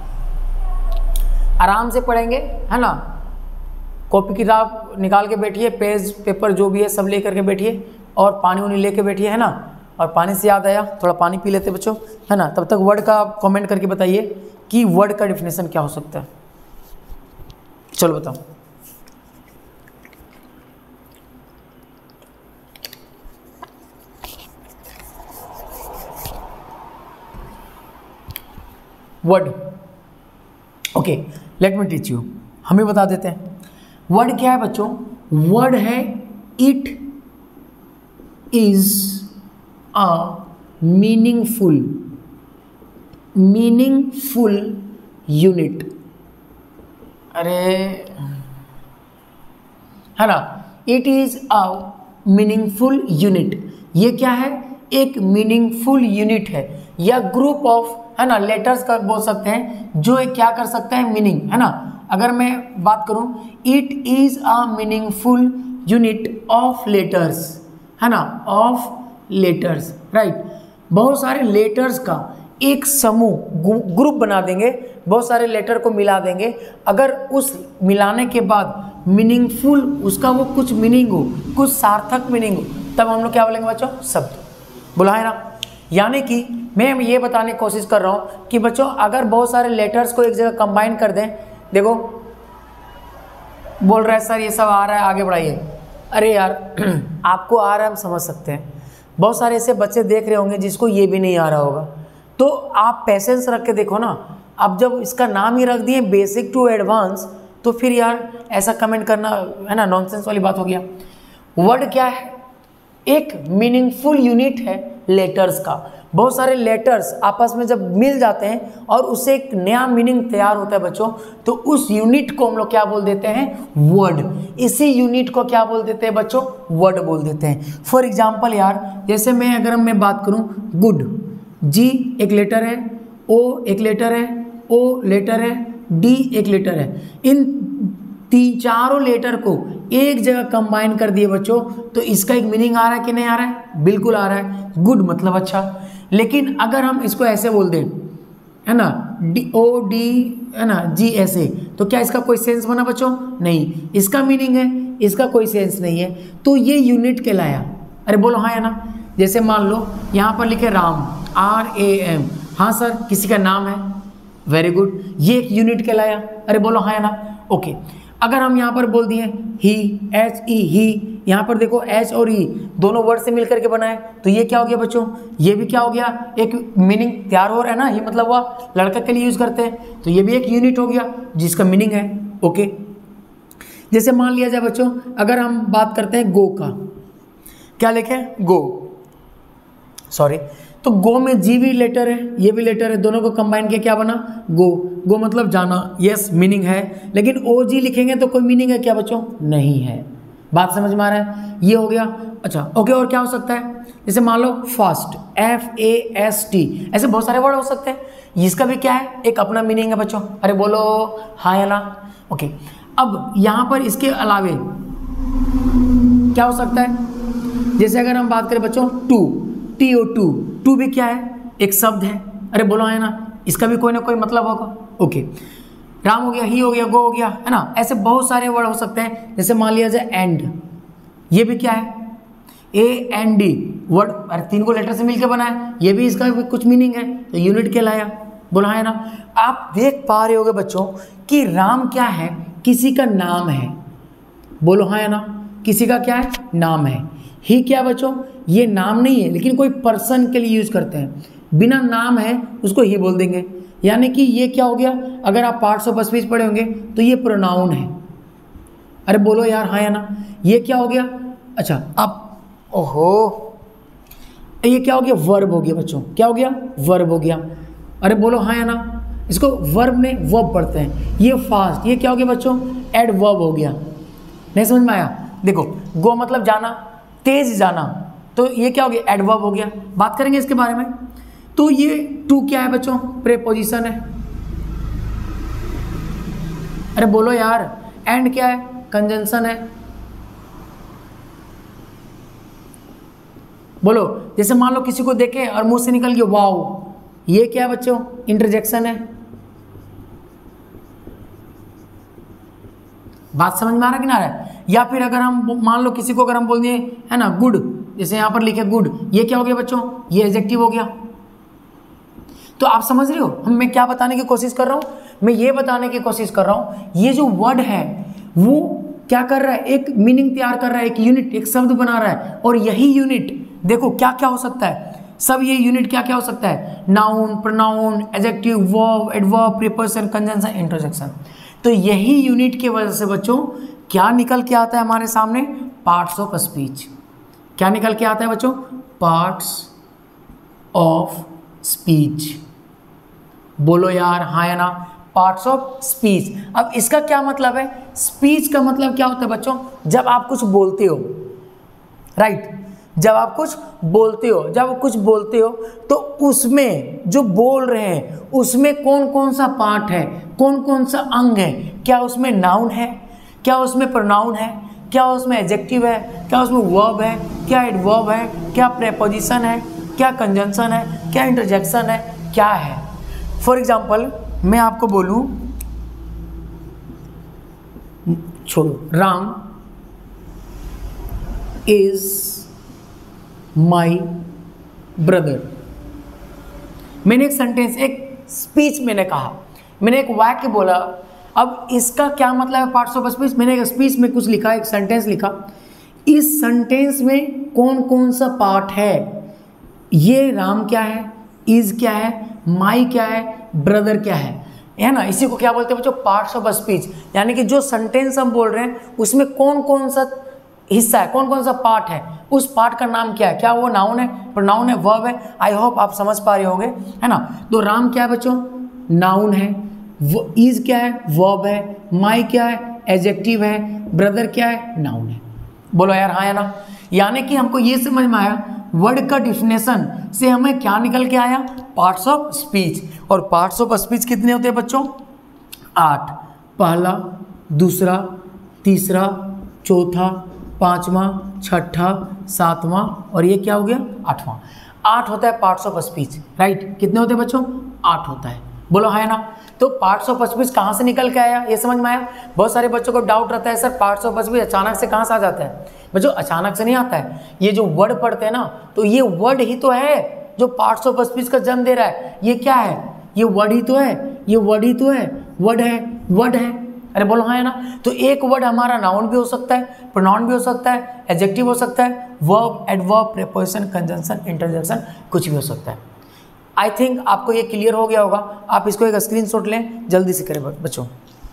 आराम से पढ़ेंगे, है ना। कॉपी किताब निकाल के बैठिए, पेज पेपर जो भी है सब ले करके बैठिए, और पानी उनी लेके बैठिए, है ना। और पानी से याद आया थोड़ा पानी पी लेते बच्चों, है ना। तब तक वर्ड का आप कमेंट करके बताइए कि वर्ड का डिफिनेशन क्या हो सकता है। चलो बताओ। Word, okay let me teach you, हम भी बता देते हैं। वर्ड क्या है बच्चों, वर्ड है it is a meaningful meaningful unit. अरे है ना, it is a meaningful unit. ये क्या है, एक मीनिंगफुल यूनिट है या ग्रुप ऑफ, है ना, लेटर्स का बोल सकते हैं जो एक क्या कर सकता है, मीनिंग, है ना। अगर मैं बात करूं, it is a meaningful unit of letters, है ना, ऑफ लेटर्स, राइट। बहुत सारे लेटर्स का एक समूह, ग्रुप बना देंगे, बहुत सारे लेटर को मिला देंगे। अगर उस मिलाने के बाद मीनिंगफुल, उसका वो कुछ मीनिंग हो, कुछ सार्थक मीनिंग हो, तब हम लोग क्या बोलेंगे बच्चों? शब्द। बोला है ना? यानी कि मैं ये बताने की कोशिश कर रहा हूँ कि बच्चों अगर बहुत सारे लेटर्स को एक जगह कंबाइन कर दें, देखो बोल रहा है सर ये सब आ रहा है, आगे बढ़ाइए। अरे यार आपको आ रहा है, हम समझ सकते हैं, बहुत सारे ऐसे बच्चे देख रहे होंगे जिसको ये भी नहीं आ रहा होगा, तो आप पेशेंस रख के देखो ना। अब जब इसका नाम ही रख दिए बेसिक टू एडवांस, तो फिर यार ऐसा कमेंट करना है ना, नॉनसेंस वाली बात हो गया। वर्ड क्या है? एक मीनिंगफुल यूनिट है लेटर्स का। बहुत सारे लेटर्स आपस में जब मिल जाते हैं और उससे एक नया मीनिंग तैयार होता है बच्चों, तो उस यूनिट को हम लोग क्या बोल देते हैं? वर्ड। इसी यूनिट को क्या बोल देते हैं बच्चों? वर्ड बोल देते हैं। फॉर एग्जाम्पल यार, जैसे मैं अगर मैं बात करूं गुड, जी एक लेटर है, ओ एक लेटर है, ओ लेटर है, डी एक लेटर है, इन तीन चारों लेटर को एक जगह कंबाइन कर दिए बच्चों, तो इसका एक मीनिंग आ रहा है कि नहीं आ रहा है? बिल्कुल आ रहा है, गुड मतलब अच्छा। लेकिन अगर हम इसको ऐसे बोल दें, है ना, डी ओ डी, है ना, जी ऐसे, तो क्या इसका कोई सेंस बना बच्चों? नहीं। इसका मीनिंग है, इसका कोई सेंस नहीं है, तो ये यूनिट कहलाया। अरे बोलो हाँ या ना? जैसे मान लो यहाँ पर लिखे राम, आर ए एम, हाँ सर किसी का नाम है, वेरी गुड, ये एक यूनिट कहलाया। अरे बोलो हाँ या ना? ओके। अगर हम यहाँ पर बोल दिए ही, एच ई ही, यहाँ पर देखो एच और ई दोनों वर्ड से मिलकर के बनाए, तो ये क्या हो गया बच्चों? ये भी क्या हो गया? एक मीनिंग तैयार हो रहा है ना, ही मतलब वह लड़का के लिए यूज करते हैं, तो ये भी एक यूनिट हो गया जिसका मीनिंग है। ओके। जैसे मान लिया जाए बच्चों, अगर हम बात करते हैं गो का, क्या लिखे? गो, सॉरी, तो गो में जी भी लेटर है, ये भी लेटर है, दोनों को कंबाइन किया क्या बना? गो। गो मतलब जाना, यस मीनिंग है, लेकिन ओ जी लिखेंगे तो कोई मीनिंग है क्या बच्चों? नहीं है। बात समझ में आ रहा है? ये हो गया। अच्छा ओके, और क्या हो सकता है? जैसे मान लो fast, F A S T, ऐसे बहुत सारे वर्ड हो सकते हैं, इसका भी क्या है? एक अपना मीनिंग है बच्चों। अरे बोलो हाँ या ना? ओके। अब यहाँ पर इसके अलावे क्या हो सकता है? जैसे अगर हम बात करें बच्चों to, T O to, to भी क्या है? एक शब्द है। अरे बोलो है ना? इसका भी कोई ना कोई मतलब होगा। ओके। राम हो गया, ही हो गया, गो हो गया, है ना, ऐसे बहुत सारे वर्ड हो सकते हैं। जैसे मान लिया जाए एंड, ये भी क्या है? ए एन डी वर्ड, अरे तीन को लेटर से मिलकर बना है, ये भी इसका भी कुछ मीनिंग है, तो यूनिट कहलाया। बोला है ना? आप देख पा रहे होगे बच्चों कि राम क्या है? किसी का नाम है। बोलो हाँ या ना? किसी का क्या है? नाम है। ही क्या बच्चों? ये नाम नहीं है, लेकिन कोई पर्सन के लिए यूज करते हैं, बिना नाम है उसको ही बोल देंगे। यानी कि ये क्या हो गया? अगर आप पार्ट्स ऑफ स्पीच पढ़े होंगे तो ये प्रोनाउन है। अरे बोलो यार हाँ या ना? ये क्या हो गया? अच्छा आप, ओहो, ये क्या हो गया? वर्ब हो गया बच्चों। क्या हो गया? वर्ब हो गया। अरे बोलो हाँ या ना? इसको वर्ब में वर्ब पढ़ते हैं। ये फास्ट, ये क्या हो गया बच्चों? एडवर्ब हो गया। नहीं समझ में आया? देखो गो मतलब जाना, तेज जाना, तो ये क्या हो गया? एडवर्ब हो गया। बात करेंगे इसके बारे में। तो ये टू क्या है बच्चों? प्रेपोजिशन है। अरे बोलो यार, एंड क्या है? कंजंक्शन है। बोलो, जैसे मान लो किसी को देखे और मुंह से निकल गया वाओ, ये क्या है बच्चों? इंटरजेक्शन है। बात समझ में आ रहा कि ना आ रहा है? या फिर अगर हम मान लो किसी को अगर हम बोल दिए है ना गुड, जैसे यहां पर लिखे गुड, ये क्या हो गया बच्चों? ये एडजेक्टिव हो गया। तो आप समझ रहे हो हम मैं क्या बताने की कोशिश कर रहा हूं? मैं ये बताने की कोशिश कर रहा हूं, ये जो वर्ड है वो क्या कर रहा है? एक मीनिंग तैयार कर रहा है, एक यूनिट, एक शब्द बना रहा है। और यही यूनिट देखो क्या क्या हो सकता है, सब ये यूनिट क्या क्या हो सकता है? Noun, pronoun, adjective, verb, adverb, preposition, conjunction, interjection. तो यही यूनिट की वजह से बच्चों क्या निकल के आता है हमारे सामने? Parts of speech. क्या निकल के आता है बच्चों? Parts of speech. बोलो यार हाँ या ना? Parts of speech. अब इसका क्या मतलब है? स्पीच का मतलब क्या होता है बच्चों? जब आप कुछ बोलते हो, राइट, जब आप कुछ बोलते हो, जब आप कुछ बोलते हो तो उसमें जो बोल रहे हैं उसमें कौन कौन सा पार्ट है, कौन कौन सा अंग है? क्या उसमें नाउन है? क्या उसमें प्रोनाउन है? क्या उसमें एडजेक्टिव है? क्या उसमें वर्ब है? क्या एडवर्ब है? क्या प्रेपोजिशन है? क्या कंजंक्शन है? क्या इंटरजेक्शन है? क्या है? फॉर एग्जाम्पल मैं आपको बोलूं छोड़ो, राम इज माई ब्रदर। मैंने एक सेंटेंस, एक स्पीच मैंने कहा, मैंने एक वाक्य बोला। अब इसका क्या मतलब है पार्ट्स ऑफ स्पीच? मैंने एक स्पीच में कुछ लिखा, एक सेंटेंस लिखा। इस सेंटेंस में कौन कौन सा पार्ट है? ये राम क्या है, इज क्या है, माई क्या है, ब्रदर क्या है, है ना। इसी को क्या बोलते हैं बच्चों? Parts of speech. यानी कि जो सेंटेंस हम बोल रहे हैं उसमें कौन कौन सा हिस्सा है, कौन कौन सा पार्ट है, उस पार्ट का नाम क्या है? क्या वो नाउन है, प्रोनाउन है, वर्ब है? आई होप आप समझ पा रहे होंगे, है ना। तो राम क्या है बच्चों? नाउन है। इज क्या है? वर्ब है। माई क्या है? एडजेक्टिव है। ब्रदर क्या है? नाउन है। बोलो यार हाँ या ना। यानी कि हमको ये समझ में आया, वर्ड का डिफिनेशन से हमें क्या निकल के आया? Parts of speech. और पार्ट्स ऑफ स्पीच कितने होते हैं बच्चों? आठ। पहला, दूसरा, तीसरा, चौथा, पांचवा, छठा, सातवां और ये क्या हो गया? आठवां। आठ होता है पार्ट्स ऑफ स्पीच, राइट। कितने होते हैं बच्चों? आठ होता है। बोलो है ना। तो पार्ट्स ऑफ स्पीच कहाँ से निकल के आया, ये समझ में आया? बहुत सारे बच्चों को डाउट रहता है, सर पार्ट्स ऑफ स्पीच अचानक से कहाँ से आ जाता है? बच्चों अचानक से नहीं आता है। ये जो वर्ड पढ़ते हैं ना, तो ये वर्ड ही तो है जो पार्ट्स ऑफ स्पीच का जन्म दे रहा है। ये क्या है? ये वर्ड ही तो है, ये वर्ड ही तो है, वर्ड है, वर्ड है। अरे बोलो हाँ है ना। तो एक वर्ड हमारा नाउन भी हो सकता है, प्रोनाउन भी हो सकता है, एडजेक्टिव हो सकता है, verb, adverb, preposition, conjunction, interjection, कुछ भी हो सकता है। आई थिंक आपको ये क्लियर हो गया होगा। आप इसको एक स्क्रीनशॉट लें, जल्दी से करें बच्चों।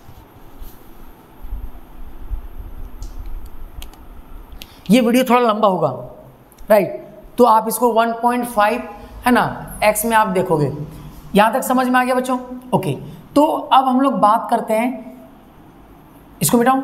ये वीडियो थोड़ा लंबा होगा, राइट। तो आप इसको वन पॉइंट फाइव है ना एक्स में आप देखोगे। यहां तक समझ में आ गया बच्चों? ओके। तो अब हम लोग बात करते हैं, इसको मिटाऊं।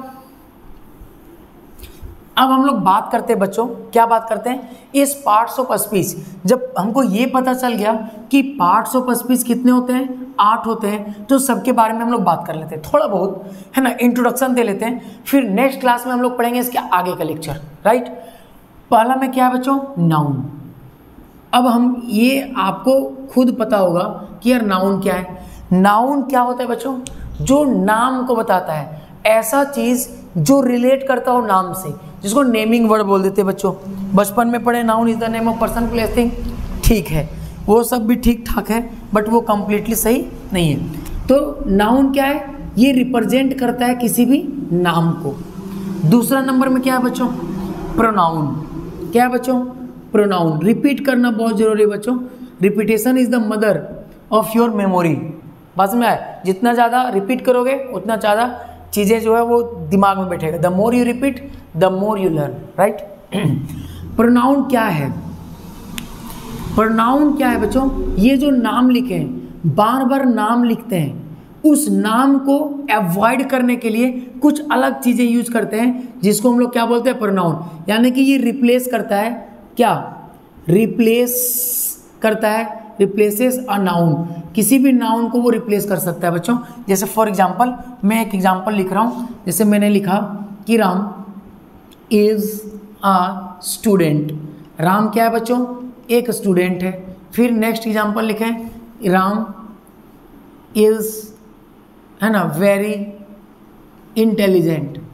अब हम लोग बात करते हैं बच्चों, क्या बात करते हैं? इस पार्ट्स ऑफ स्पीच। जब हमको ये पता चल गया कि पार्ट्स ऑफ स्पीच कितने होते हैं, आठ होते हैं, तो सबके बारे में हम लोग बात कर लेते हैं थोड़ा बहुत, है ना, इंट्रोडक्शन दे लेते हैं। फिर नेक्स्ट क्लास में हम लोग पढ़ेंगे इसके आगे का लेक्चर, राइट। पहला में क्या है बच्चों? नाउन। अब हम ये आपको खुद पता होगा कि यार नाउन क्या है। नाउन क्या होता है बच्चों? जो नाम को बताता है, ऐसा चीज जो रिलेट करता हो नाम से, जिसको नेमिंग वर्ड बोल देते हैं बच्चों। बचपन में पढ़े noun is the name of person place thing, ठीक है, वो सब भी ठीक ठाक है, बट वो कंप्लीटली सही नहीं है। तो नाउन क्या है? ये रिप्रेजेंट करता है किसी भी नाम को। दूसरा नंबर में क्या है बच्चों? प्रोनाउन। क्या है बच्चों? प्रोनाउन। रिपीट करना बहुत जरूरी है बच्चों। Repetition is the mother of your memory. बस में आए, जितना ज़्यादा रिपीट करोगे उतना ज़्यादा चीज़ें जो है वो दिमाग में बैठेगा। The more you repeat the more you learn, right. Pronoun क्या है? प्रोनाउन क्या है बच्चों? ये जो नाम लिखे हैं, बार बार नाम लिखते हैं, उस नाम को अवॉइड करने के लिए कुछ अलग चीज़ें यूज करते हैं, जिसको हम लोग क्या बोलते हैं? प्रोनाउन। यानी कि ये रिप्लेस करता है, क्या रिप्लेस करता है? Replaces a noun. किसी भी नाउन को वो रिप्लेस कर सकता है बच्चों। जैसे फॉर एग्जांपल, मैं एक एग्जांपल लिख रहा हूँ। जैसे मैंने लिखा कि Ram is a student. Ram क्या है बच्चों? एक स्टूडेंट है। फिर नेक्स्ट एग्जांपल लिखें, राम इज, है ना, वेरी इंटेलिजेंट,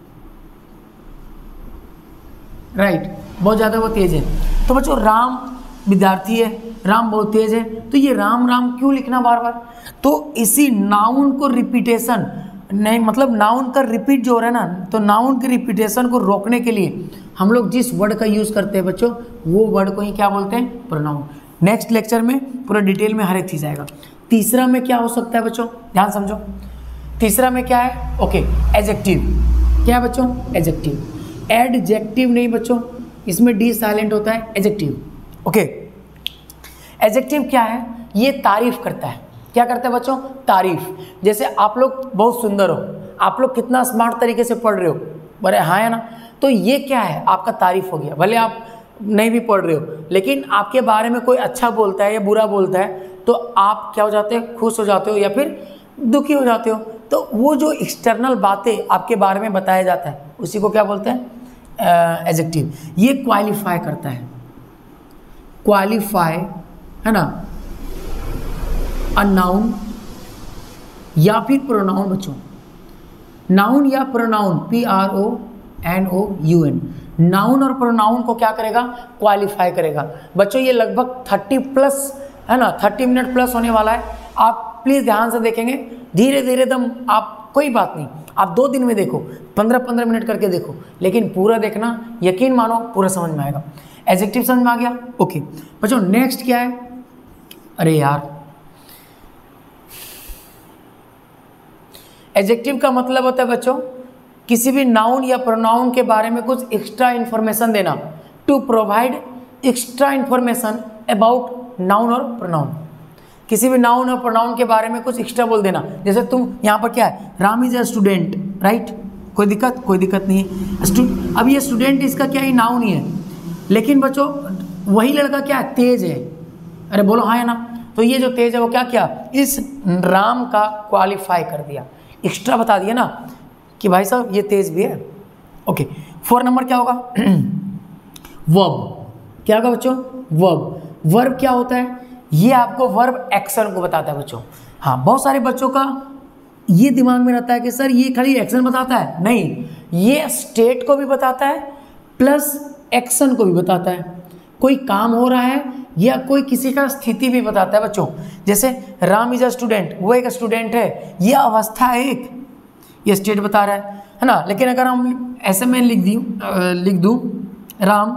राइट, बहुत ज़्यादा वो तेज है। तो बच्चों राम विद्यार्थी है, राम बहुत तेज है, तो ये राम राम क्यों लिखना बार बार? तो इसी नाउन को रिपीटेशन नहीं, मतलब नाउन का रिपीट जो हो रहा है ना, तो नाउन के रिपीटेशन को रोकने के लिए हम लोग जिस वर्ड का यूज़ करते हैं बच्चों, वो वर्ड को ही क्या बोलते हैं? प्रोनाउन। नेक्स्ट लेक्चर में पूरा डिटेल में हर एक चीज़ आएगा। तीसरा में क्या हो सकता है बच्चों? ध्यान समझो। तीसरा में क्या है? Okay, adjective. क्या है बच्चों? एडजेक्टिव। एडजेक्टिव नहीं बच्चों, इसमें डी साइलेंट होता है, एडजेक्टिव। ओके, एडजेक्टिव क्या है? ये तारीफ करता है। क्या करता है बच्चों? तारीफ। जैसे आप लोग बहुत सुंदर हो, आप लोग कितना स्मार्ट तरीके से पढ़ रहे हो, बड़े हाँ है ना, तो ये क्या है? आपका तारीफ हो गया। भले आप नहीं भी पढ़ रहे हो, लेकिन आपके बारे में कोई अच्छा बोलता है या बुरा बोलता है, तो आप क्या हो जाते हैं? खुश हो जाते हो या फिर दुखी हो जाते हो। तो वो जो एक्सटर्नल बातें आपके बारे में बताया जाता है, उसी को क्या बोलते हैं? एडजेक्टिव। ये क्वालिफाई करता है, क्वालिफाई, है ना, अ नाउन या फिर प्रोनाउन बच्चों। नाउन या pronoun, P R O N O U N, noun और प्रोनाउन को क्या करेगा, क्वालिफाई करेगा। बच्चों ये लगभग थर्टी प्लस है ना, थर्टी मिनट प्लस होने वाला है। आप प्लीज़ ध्यान से देखेंगे, धीरे धीरे दम, आप कोई बात नहीं, आप दो दिन में देखो, पंद्रह पंद्रह मिनट करके देखो, लेकिन पूरा देखना, यकीन मानो पूरा समझ में आएगा। एडजेक्टिव समझ में आ गया, ओके। बच्चों नेक्स्ट क्या है, अरे यार, एडजेक्टिव का मतलब होता है बच्चों किसी भी नाउन या प्रोनाउन के बारे में कुछ एक्स्ट्रा इन्फॉर्मेशन देना, to provide extra information about noun और प्रोनाउन। किसी भी नाउन और प्रोनाउन के बारे में कुछ एक्स्ट्रा बोल देना। जैसे तुम यहाँ पर क्या है, Ram is a student, right, कोई दिक्कत, कोई दिक्कत नहीं है। अब ये स्टूडेंट इसका क्या ही नाउन ही है, लेकिन बच्चों वही लड़का क्या है, तेज है, अरे बोलो हाँ है ना। तो ये जो तेज है वो क्या किया, इस राम का क्वालिफाई कर दिया, एक्स्ट्रा बता दिया ना कि भाई साहब ये तेज भी है। ओके, फोर नंबर क्या होगा, वर्ब। क्या होगा बच्चों, वर्ब। वर्ब क्या होता है, ये आपको वर्ब एक्शन को बताता है बच्चों। हाँ, बहुत सारे बच्चों का ये दिमाग में रहता है कि सर ये खाली एक्शन बताता है, नहीं, ये स्टेट को भी बताता है प्लस एक्शन को भी बताता है। कोई काम हो रहा है या कोई किसी का स्थिति भी बताता है बच्चों। जैसे राम इज अ स्टूडेंट, वो एक स्टूडेंट है, ये अवस्था है एक, ये स्टेट बता रहा है है ना। लेकिन अगर हम ऐसे में लिख दी लिख दूँ राम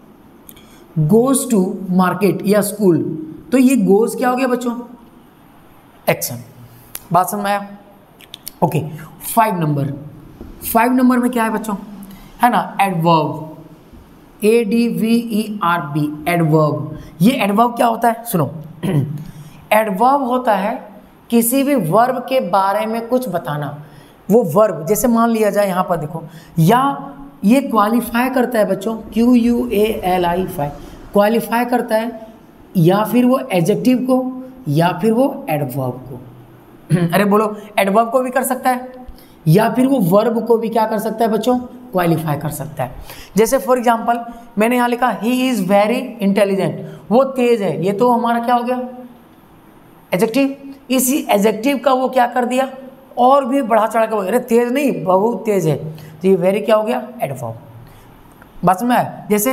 गोज टू मार्केट या स्कूल, तो ये गोज क्या हो गया बच्चों, एक्शन। बात समझ में आया, okay. Five number, five number में क्या है बच्चों, है ना, adverb, A D V E R B, adverb. ये एडवर्ब क्या होता है, सुनो, एडवर्ब होता है किसी भी वर्ब के बारे में कुछ बताना। वो वर्ब जैसे मान लिया जाए यहाँ पर देखो, या ये क्वालिफाई करता है बच्चों, Q U A L I F Y, qualify करता है, या फिर वो एडजेक्टिव को या फिर वो एडवर्ब को अरे बोलो, एडवर्ब को भी कर सकता है या फिर वो वर्ब को भी क्या कर सकता है बच्चों, क्वालिफाई कर सकता है। जैसे फॉर एग्जांपल मैंने यहाँ लिखा ही इज़ वेरी इंटेलिजेंट, वो तेज है, ये तो हमारा क्या हो गया, एडजेक्टिव। इसी एडजेक्टिव का वो क्या कर दिया, और भी बढ़ा चढ़ा के, अरे तेज नहीं, बहुत तेज है, तो ये वेरी क्या हो गया, एडवर्ब। बात में आया। जैसे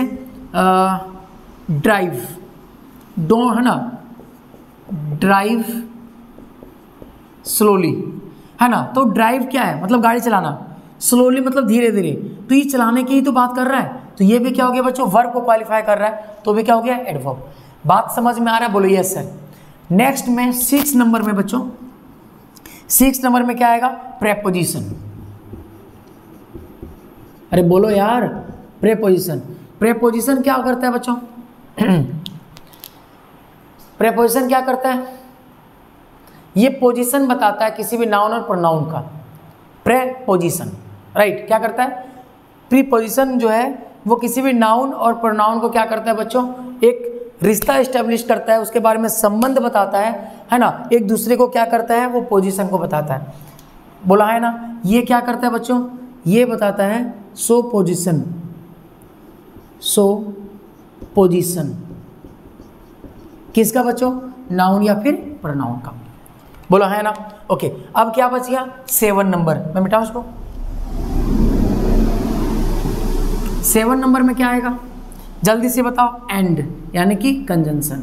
ड्राइव, डो है ना, ड्राइव स्लोली, है ना, तो ड्राइव क्या है, मतलब गाड़ी चलाना, स्लोली मतलब धीरे धीरे, तो ये चलाने की ही तो बात कर रहा है, तो ये भी क्या हो गया बच्चों, वर्ब को क्वालिफाई कर रहा है, तो भी क्या हो गया, एडवर्ब। बात समझ में आ रहा है, बोलो यस सर। नेक्स्ट में सिक्स नंबर में बच्चों, सिक्स नंबर में क्या आएगा, प्रेपोजिशन। अरे बोलो यार, प्रेपोजिशन। प्रेपोजिशन क्या करता है बच्चों, प्रेपोजिशन क्या करता है, ये पोजीशन बताता है किसी भी नाउन और प्रोनाउन का, प्रेपोजिशन, राइट। क्या करता है, प्रीपोजिशन जो है वो किसी भी नाउन और प्रोनाउन को क्या करता है बच्चों, एक रिश्ता इस्टेब्लिश करता है, उसके बारे में संबंध बताता है है ना, एक दूसरे को क्या करता है, वो पोजीशन को बताता है, बोला है ना। ये क्या करता है बच्चों, ये बताता है सो पोजीशन, सो पोजीशन किसका बच्चों, नाउन या फिर प्रोनाउन का, बोला है ना। ओके, अब क्या बच गया, सेवन नंबर, मैं मिटाऊं इसको। सेवन नंबर में क्या आएगा, जल्दी से बताओ, एंड, यानी कि कंजंक्शन,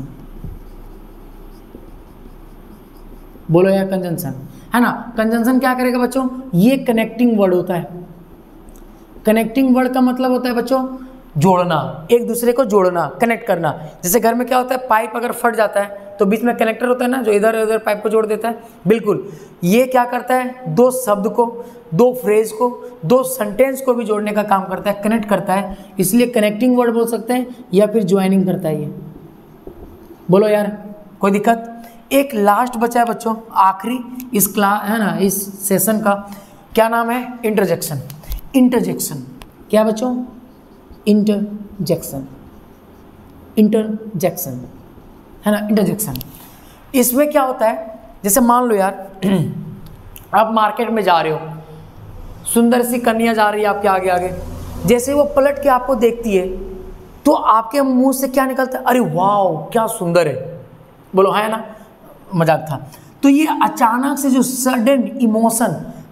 बोलो यार, कंजंक्शन, है ना। कंजंक्शन क्या करेगा बच्चों, ये कनेक्टिंग वर्ड होता है। कनेक्टिंग वर्ड का मतलब होता है बच्चों जोड़ना, एक दूसरे को जोड़ना, कनेक्ट करना। जैसे घर में क्या होता है, पाइप अगर फट जाता है तो बीच में कनेक्टर होता है ना, जो इधर उधर पाइप को जोड़ देता है, बिल्कुल ये क्या करता है, दो शब्द को, दो फ्रेज को, दो सेंटेंस को भी जोड़ने का काम करता है, कनेक्ट करता है, इसलिए कनेक्टिंग वर्ड बोल सकते हैं, या फिर ज्वाइनिंग करता है ये, बोलो यार, कोई दिक्कत। एक लास्ट बचा है बच्चों, आखिरी इस क्लास है ना, इस सेशन का, क्या नाम है, इंटरजेक्शन। इंटरजेक्शन क्या बच्चों, इंटरजेक्शन, इंटरजेक्शन है ना, इंटरजेक्शन। इसमें क्या होता है, जैसे मान लो यार आप मार्केट में जा रहे हो, सुंदर सी कन्या जा रही है आपके आगे आगे, जैसे वो पलट के आपको देखती है तो आपके मुंह से क्या निकलता है, अरे वाह क्या सुंदर है, बोलो है ना, मजाक था। तो ये अचानक से जो सडन इमोशन,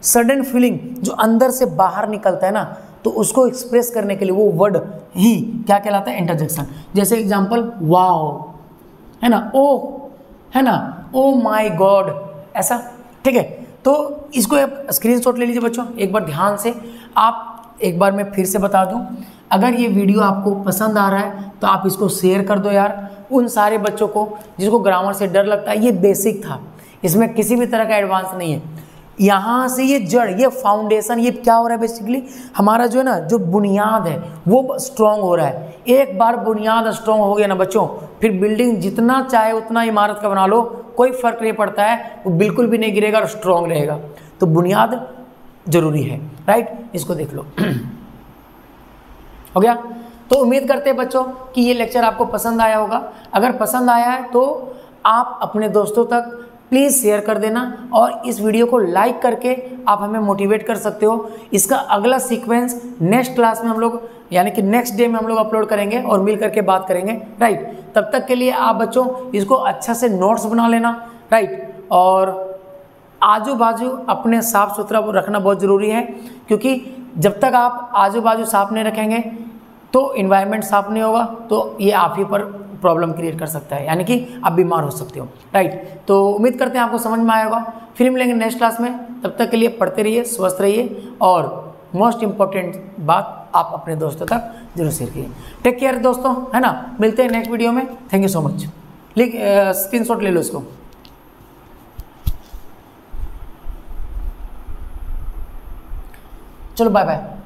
सडन फीलिंग जो अंदर से बाहर निकलता है ना, तो उसको एक्सप्रेस करने के लिए वो वर्ड ही क्या कहलाता है, इंटरजेक्शन। जैसे एग्जांपल वाओ, है ना, ओ, है ना, ओ माय गॉड, ऐसा, ठीक है। तो इसको आप स्क्रीनशॉट ले लीजिए बच्चों, एक बार ध्यान से। आप एक बार मैं फिर से बता दूं, अगर ये वीडियो आपको पसंद आ रहा है तो आप इसको शेयर कर दो यार उन सारे बच्चों को जिसको ग्रामर से डर लगता है। ये बेसिक था, इसमें किसी भी तरह का एडवांस नहीं है। यहाँ से ये जड़, ये फाउंडेशन, ये क्या हो रहा है बेसिकली, हमारा जो है ना जो बुनियाद है वो स्ट्रॉन्ग हो रहा है। एक बार बुनियाद स्ट्रॉन्ग हो गया ना बच्चों, फिर बिल्डिंग जितना चाहे उतना इमारत का बना लो, कोई फर्क नहीं पड़ता है, वो बिल्कुल भी नहीं गिरेगा और स्ट्रॉन्ग रहेगा। तो बुनियाद जरूरी है, राइट। इसको देख लो हो गया। तो उम्मीद करते हैं बच्चों कि ये लेक्चर आपको पसंद आया होगा। अगर पसंद आया है तो आप अपने दोस्तों तक प्लीज़ शेयर कर देना और इस वीडियो को लाइक करके आप हमें मोटिवेट कर सकते हो। इसका अगला सीक्वेंस नेक्स्ट क्लास में हम लोग यानी कि नेक्स्ट डे में हम लोग अपलोड करेंगे और मिल करके बात करेंगे, राइट। तब तक के लिए आप बच्चों इसको अच्छा से नोट्स बना लेना, राइट। और आजू बाजू अपने साफ सुथरा रखना बहुत ज़रूरी है, क्योंकि जब तक आप आजू बाजू साफ नहीं रखेंगे तो इन्वायरमेंट साफ नहीं होगा, तो ये आप ही पर प्रॉब्लम क्रिएट कर सकता है, यानी कि आप बीमार हो सकते हो, राइट। तो उम्मीद करते हैं आपको समझ में आया होगा। फिर मिलेंगे नेक्स्ट क्लास में, तब तक के लिए पढ़ते रहिए, स्वस्थ रहिए और मोस्ट इंपॉर्टेंट बात आप अपने दोस्तों तक जरूर शेयर कीजिए। टेक केयर दोस्तों, है ना। मिलते हैं नेक्स्ट वीडियो में। Thank you so much. लिख स्क्रीनशॉट ले लो इसको। चलो बाय बाय।